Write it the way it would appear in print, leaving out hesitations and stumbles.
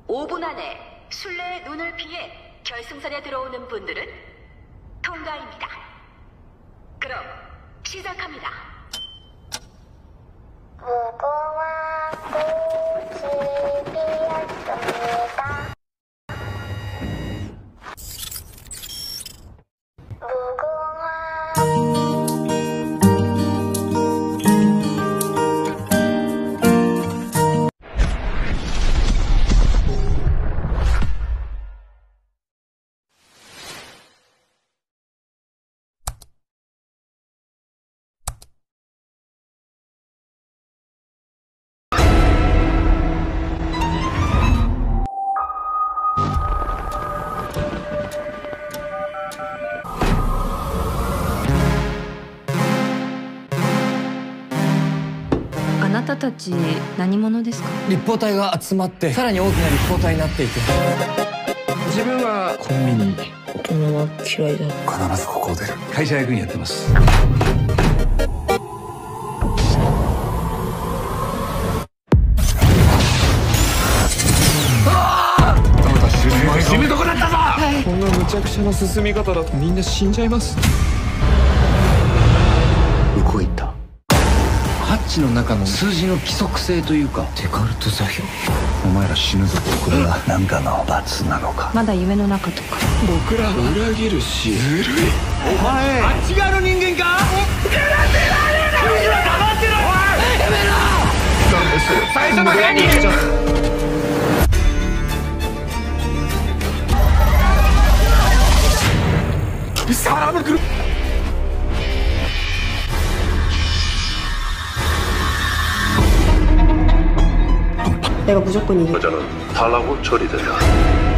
5분 안에 술래의 눈을 피해 결승선에 들어오는 분들은 통과입니다. 그럼 시작합니다. 무궁화 꽃이 피었습니다. あなたたち何者ですか？ 立方体が集まってさらに大きな立方体になっていて、自分はコンビニ。 大人は嫌いだ。 必ずここを出る。会社役員やってます。死ぬとこだったぞ。こんな無茶苦茶な進み方だとみんな死んじゃいます。向こう行った。ハッチの中の数字の規則性というか、デカルト座標。お前ら死ぬぞ。これは何かの罰なのか。 まだ夢の中とか。 僕らは裏切るしずるい。お前あっち側の人間か。黙ってろ。おいやめろ。最初の部屋に사람을 그렇게 내가 무조건 이겨. 여자는 달라고 처리된다.